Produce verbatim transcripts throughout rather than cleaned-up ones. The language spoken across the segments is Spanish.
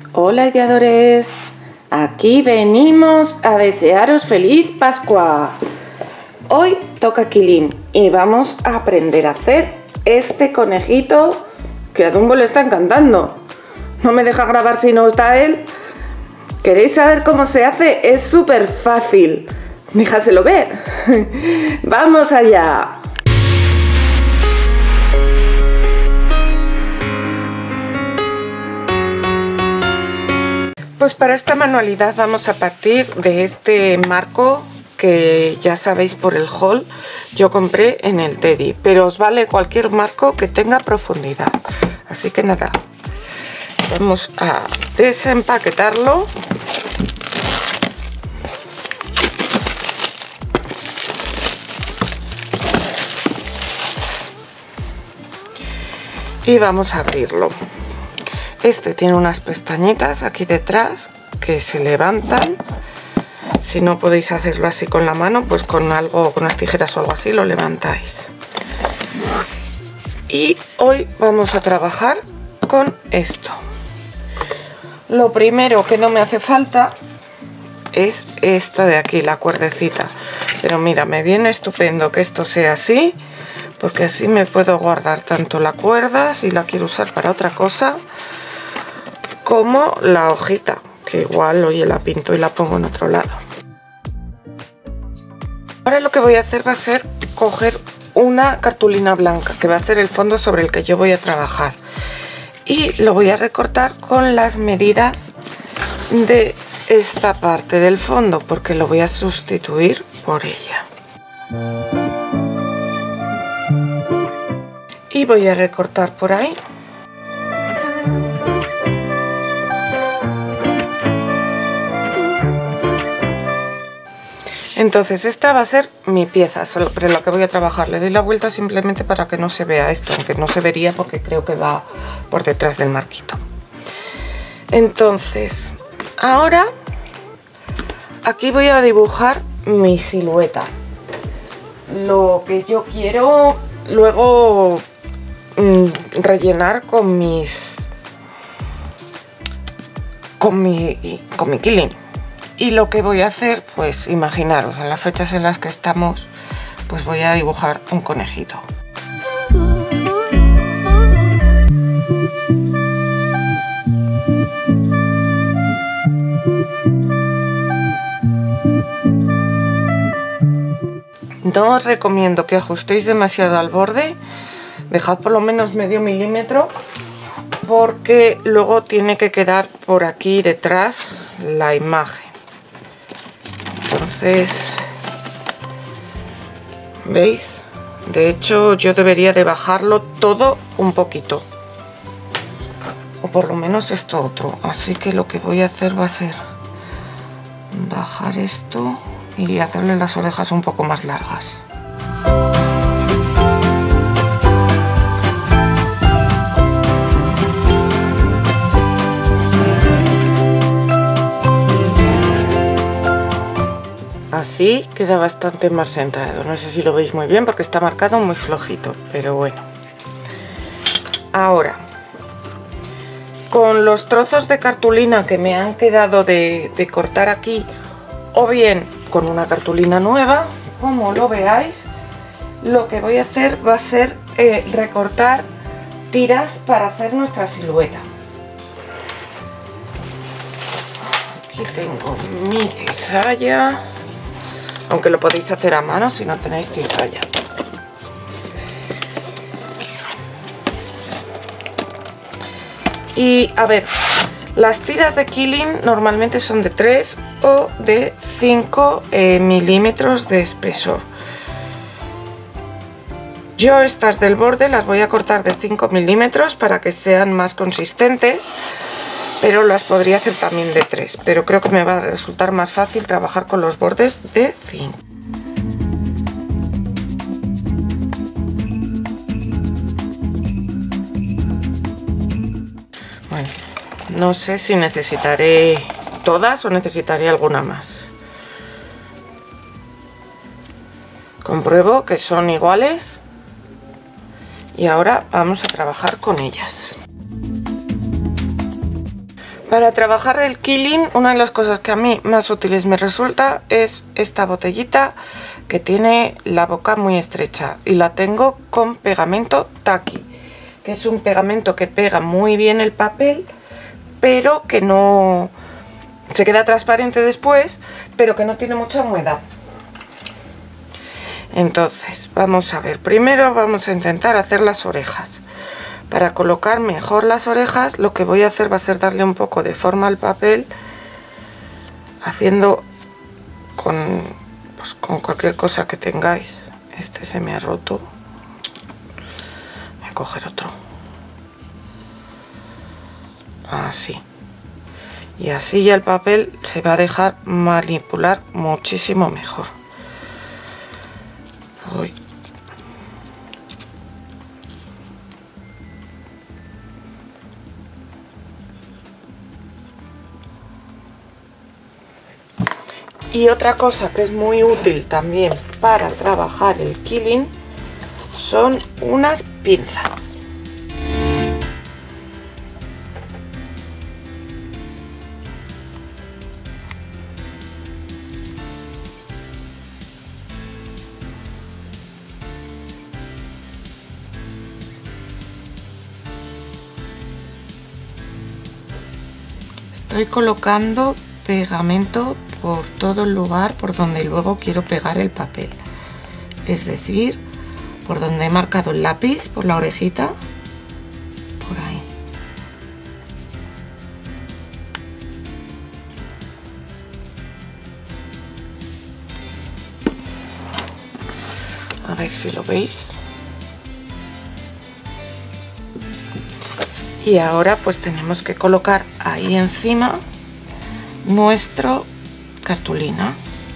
Hola ideadores, aquí venimos a desearos feliz Pascua. Hoy toca Kilin y vamos a aprender a hacer este conejito que a Dumbo le está encantando. No me deja grabar si no está él. ¿Queréis saber cómo se hace? Es súper fácil. Déjaselo ver. ¡Vamos allá! Pues para esta manualidad vamos a partir de este marco que ya sabéis por el haul yo compré en el Teddy, pero os vale cualquier marco que tenga profundidad. Así que nada, vamos a desempaquetarlo. Y vamos a abrirlo. Este tiene unas pestañitas aquí detrás que se levantan. Si no podéis hacerlo así con la mano, pues con algo, con unas tijeras o algo así lo levantáis. Y hoy vamos a trabajar con esto. Lo primero que no me hace falta es esta de aquí, la cuerdecita. Pero mira, me viene estupendo que esto sea así, porque así me puedo guardar tanto la cuerda, si la quiero usar para otra cosa, como la hojita, que igual, oye, la pinto y la pongo en otro lado. Ahora lo que voy a hacer va a ser coger una cartulina blanca, que va a ser el fondo sobre el que yo voy a trabajar. Y lo voy a recortar con las medidas de esta parte del fondo, porque lo voy a sustituir por ella. Y voy a recortar por ahí. Entonces esta va a ser mi pieza sobre la que voy a trabajar. Le doy la vuelta simplemente para que no se vea esto, aunque no se vería porque creo que va por detrás del marquito. Entonces, ahora aquí voy a dibujar mi silueta. Lo que yo quiero luego mmm, rellenar con mis... con mi, con mi Kilin. Y lo que voy a hacer, pues imaginaros, en las fechas en las que estamos, pues voy a dibujar un conejito. No os recomiendo que ajustéis demasiado al borde, dejad por lo menos medio milímetro, porque luego tiene que quedar por aquí detrás la imagen. Entonces, ¿veis? De hecho, yo debería de bajarlo todo un poquito. O por lo menos esto otro. Así que lo que voy a hacer va a ser bajar esto y hacerle las orejas un poco más largas. Así queda bastante más centrado. No sé si lo veis muy bien porque está marcado muy flojito, pero bueno. Ahora, con los trozos de cartulina que me han quedado de, de cortar aquí, o bien con una cartulina nueva, como lo veáis, lo que voy a hacer va a ser eh, recortar tiras para hacer nuestra silueta. Aquí tengo mi cizalla. Aunque lo podéis hacer a mano si no tenéis cizalla. Y a ver, las tiras de Kilin normalmente son de tres o de cinco eh, milímetros de espesor. Yo estas del borde las voy a cortar de cinco milímetros para que sean más consistentes, pero las podría hacer también de tres, pero creo que me va a resultar más fácil trabajar con los bordes de cinco. Bueno, no sé si necesitaré todas o necesitaré alguna más. Compruebo que son iguales y ahora vamos a trabajar con ellas. Para trabajar el quilín, una de las cosas que a mí más útiles me resulta es esta botellita que tiene la boca muy estrecha y la tengo con pegamento Taki, que es un pegamento que pega muy bien el papel, pero que no se queda transparente después, pero que no tiene mucha humedad. Entonces, vamos a ver, primero vamos a intentar hacer las orejas. Para colocar mejor las orejas, lo que voy a hacer va a ser darle un poco de forma al papel, haciendo con, pues, con cualquier cosa que tengáis. Este se me ha roto. Voy a coger otro. Así. Y así ya el papel se va a dejar manipular muchísimo mejor. Uy. Y otra cosa que es muy útil también para trabajar el quilín son unas pinzas. Estoy colocando pegamento por todo el lugar por donde luego quiero pegar el papel, es decir, por donde he marcado el lápiz, por la orejita, por ahí. A ver si lo veis. Y ahora pues tenemos que colocar ahí encima nuestro cartulina.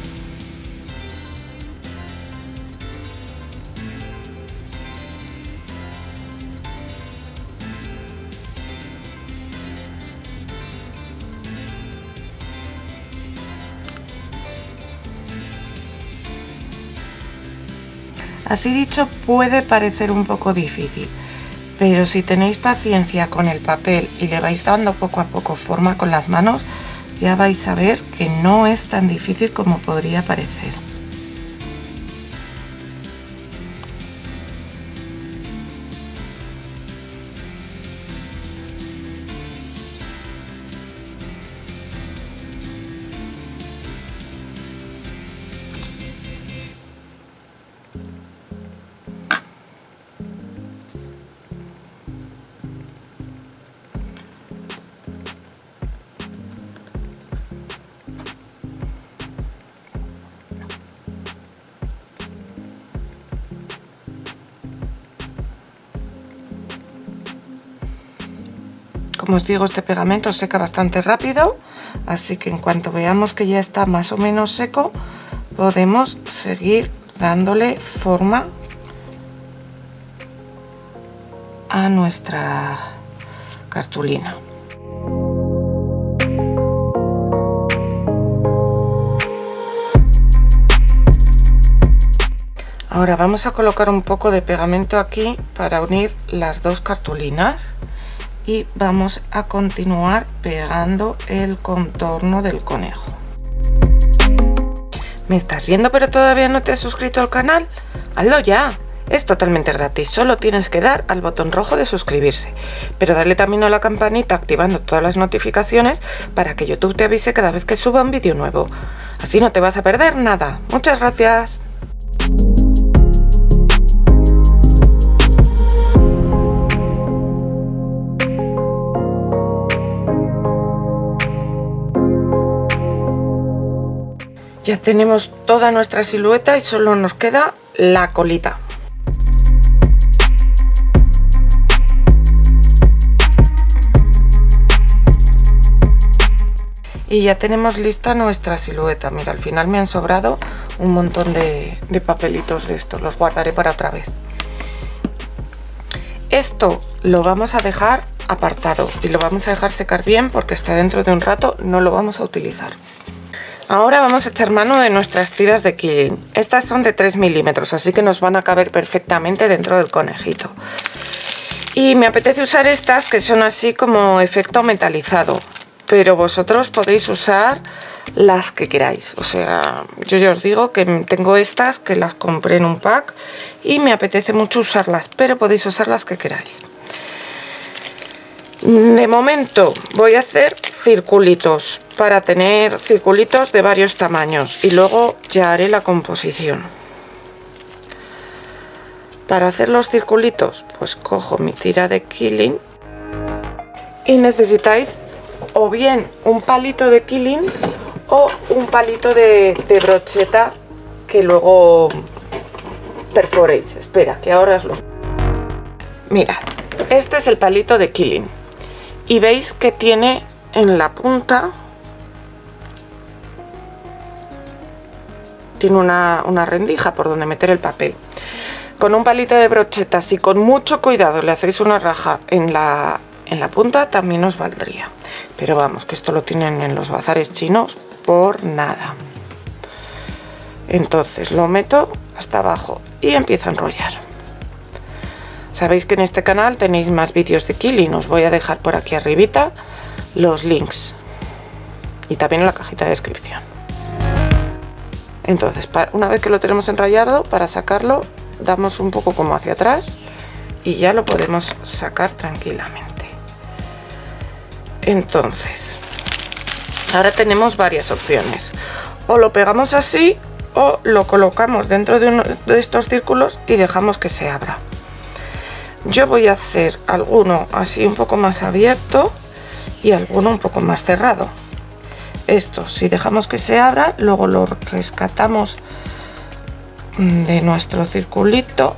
Así dicho, puede parecer un poco difícil, pero si tenéis paciencia con el papel y le vais dando poco a poco forma con las manos, ya vais a ver que no es tan difícil como podría parecer. Como os digo, este pegamento seca bastante rápido, así que en cuanto veamos que ya está más o menos seco, podemos seguir dándole forma a nuestra cartulina. Ahora vamos a colocar un poco de pegamento aquí para unir las dos cartulinas. Y vamos a continuar pegando el contorno del conejo. ¿Me estás viendo pero todavía no te has suscrito al canal? ¡Hazlo ya! Es totalmente gratis, solo tienes que dar al botón rojo de suscribirse. Pero dale también a la campanita activando todas las notificaciones para que YouTube te avise cada vez que suba un vídeo nuevo. Así no te vas a perder nada. ¡Muchas gracias! Ya tenemos toda nuestra silueta y solo nos queda la colita. Y ya tenemos lista nuestra silueta. Mira, al final me han sobrado un montón de, de papelitos de estos. Los guardaré para otra vez. Esto lo vamos a dejar apartado y lo vamos a dejar secar bien porque hasta dentro de un rato no lo vamos a utilizar. Ahora vamos a echar mano de nuestras tiras de quilín. Estas son de tres milímetros, así que nos van a caber perfectamente dentro del conejito. Y me apetece usar estas que son así como efecto metalizado, pero vosotros podéis usar las que queráis. O sea, yo ya os digo que tengo estas que las compré en un pack y me apetece mucho usarlas, pero podéis usar las que queráis. De momento voy a hacer circulitos para tener circulitos de varios tamaños y luego ya haré la composición. Para hacer los circulitos, pues cojo mi tira de Killing y necesitáis o bien un palito de Killing o un palito de, de brocheta que luego perforéis. Espera, que ahora os lo... Mirad, este es el palito de Killing y veis que tiene en la punta tiene una, una rendija por donde meter el papel. Con un palito de brocheta, si con mucho cuidado le hacéis una raja en la, en la punta, también os valdría. Pero vamos, que esto lo tienen en los bazares chinos por nada. Entonces lo meto hasta abajo y empiezo a enrollar. Sabéis que en este canal tenéis más vídeos de Killing, os voy a dejar por aquí arribita los links y también en la cajita de descripción. Entonces, una vez que lo tenemos enrollado, para sacarlo damos un poco como hacia atrás y ya lo podemos sacar tranquilamente. Entonces, ahora tenemos varias opciones: o lo pegamos así o lo colocamos dentro de uno de estos círculos y dejamos que se abra. Yo voy a hacer alguno así un poco más abierto y alguno un poco más cerrado. Esto, si dejamos que se abra, luego lo rescatamos de nuestro circulito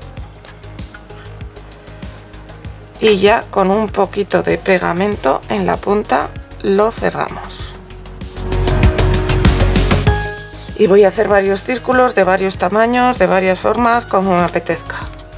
y ya con un poquito de pegamento en la punta lo cerramos. Y voy a hacer varios círculos de varios tamaños, de varias formas, como me apetezca.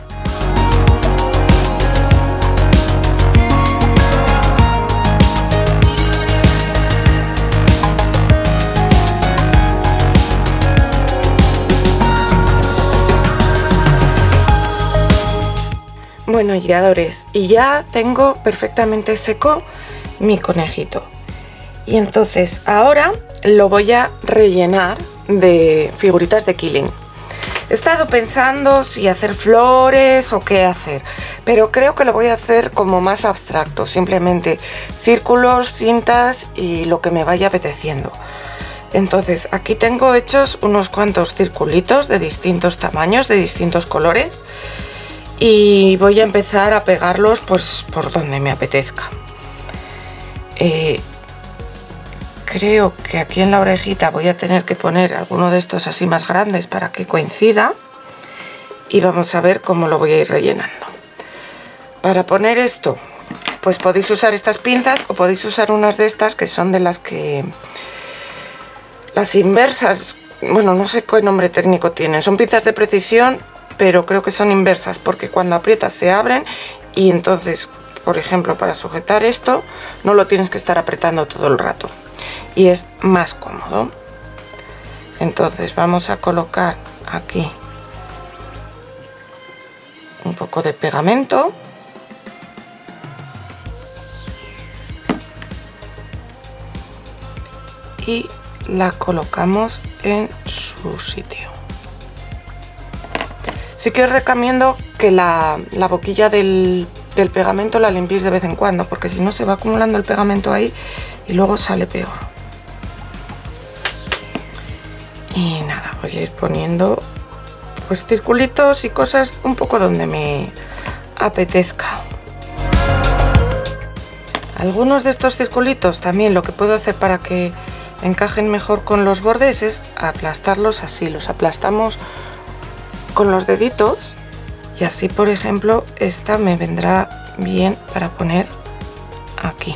Bueno, giradores, y ya tengo perfectamente seco mi conejito. Y entonces ahora lo voy a rellenar de figuritas de Killing. He estado pensando si hacer flores o qué hacer, pero creo que lo voy a hacer como más abstracto, simplemente círculos, cintas y lo que me vaya apeteciendo. Entonces aquí tengo hechos unos cuantos circulitos de distintos tamaños, de distintos colores, y voy a empezar a pegarlos pues por donde me apetezca. Eh, creo que aquí en la orejita voy a tener que poner alguno de estos así más grandes para que coincida, y vamos a ver cómo lo voy a ir rellenando. Para poner esto, pues podéis usar estas pinzas o podéis usar unas de estas que son de las que las inversas, bueno, no sé qué nombre técnico tienen, son pinzas de precisión, pero creo que son inversas porque cuando aprietas se abren y entonces, por ejemplo, para sujetar esto no lo tienes que estar apretando todo el rato y es más cómodo. Entonces vamos a colocar aquí un poco de pegamento y la colocamos en su sitio. Sí que os recomiendo que la, la boquilla del, del pegamento la limpiéis de vez en cuando, porque si no se va acumulando el pegamento ahí y luego sale peor. Y nada, voy a ir poniendo pues circulitos y cosas un poco donde me apetezca. Algunos de estos circulitos también lo que puedo hacer para que encajen mejor con los bordes es aplastarlos así, los aplastamos con los deditos y así, por ejemplo, esta me vendrá bien para poner aquí.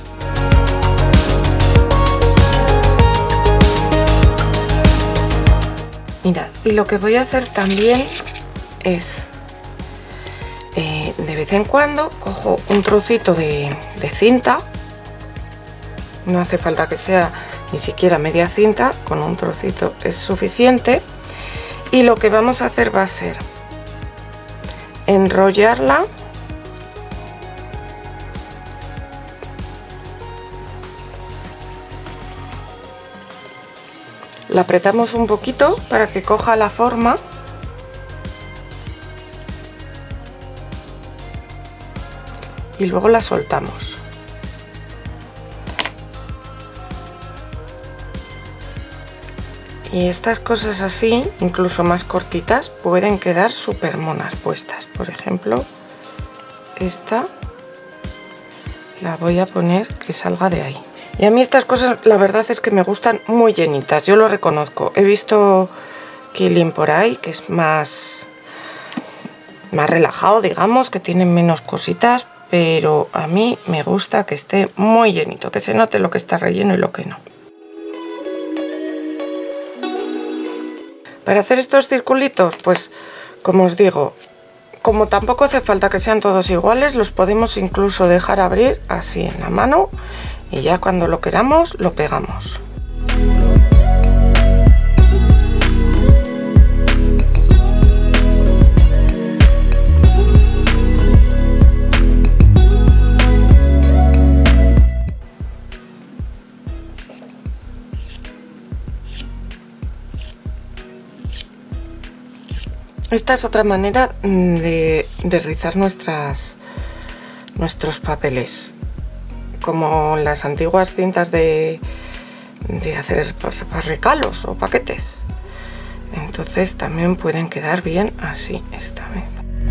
Mirad, y lo que voy a hacer también es eh, de vez en cuando cojo un trocito de, de cinta, no hace falta que sea ni siquiera media cinta, con un trocito es suficiente. Y lo que vamos a hacer va a ser enrollarla la apretamos un poquito para que coja la forma. Y luego la soltamos. Y estas cosas así, incluso más cortitas, pueden quedar súper monas puestas. Por ejemplo, esta la voy a poner que salga de ahí. Y a mí estas cosas la verdad es que me gustan muy llenitas, yo lo reconozco. He visto Kilian por ahí que es más, más relajado, digamos, que tiene menos cositas, pero a mí me gusta que esté muy llenito, que se note lo que está relleno y lo que no. Para hacer estos circulitos, pues como os digo, como tampoco hace falta que sean todos iguales, los podemos incluso dejar abrir así en la mano y ya cuando lo queramos lo pegamos. Esta es otra manera de, de rizar nuestras, nuestros papeles, como las antiguas cintas de, de hacer para recalos o paquetes. Entonces también pueden quedar bien así esta vez.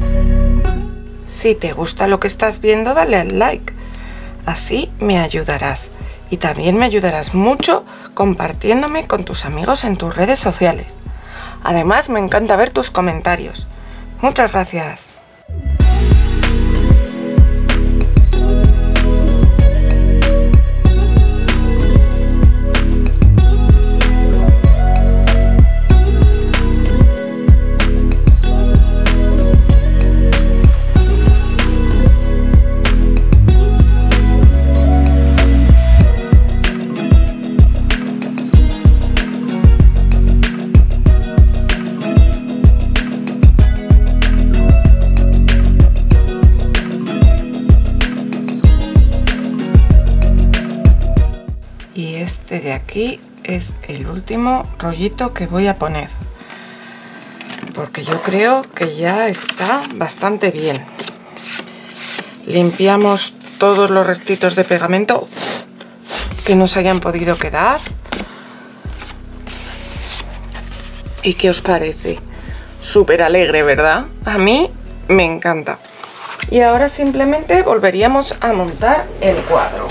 Si te gusta lo que estás viendo, dale al like, así me ayudarás. Y también me ayudarás mucho compartiéndome con tus amigos en tus redes sociales. Además, me encanta ver tus comentarios. Muchas gracias. Y este de aquí es el último rollito que voy a poner, porque yo creo que ya está bastante bien. Limpiamos todos los restitos de pegamento que nos hayan podido quedar. ¿Y qué os parece? Súper alegre, ¿verdad? A mí me encanta. Y ahora simplemente volveríamos a montar el cuadro.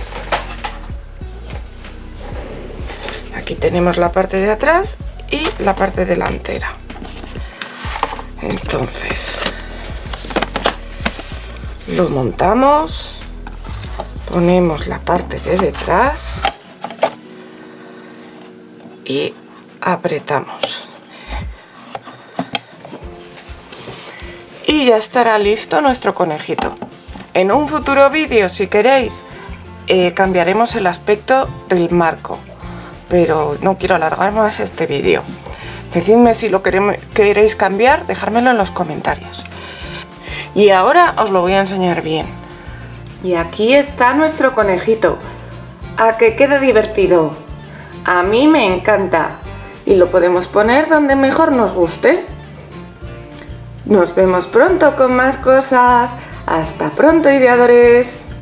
Aquí tenemos la parte de atrás y la parte delantera. Entonces, lo montamos, ponemos la parte de detrás y apretamos. Y ya estará listo nuestro conejito. En un futuro vídeo, si queréis, eh, cambiaremos el aspecto del marco. Pero no quiero alargar más este vídeo. Decidme si lo queréis cambiar, dejármelo en los comentarios. Y ahora os lo voy a enseñar bien. Y aquí está nuestro conejito. ¿A que queda divertido? A mí me encanta. Y lo podemos poner donde mejor nos guste. Nos vemos pronto con más cosas. Hasta pronto, ideadores.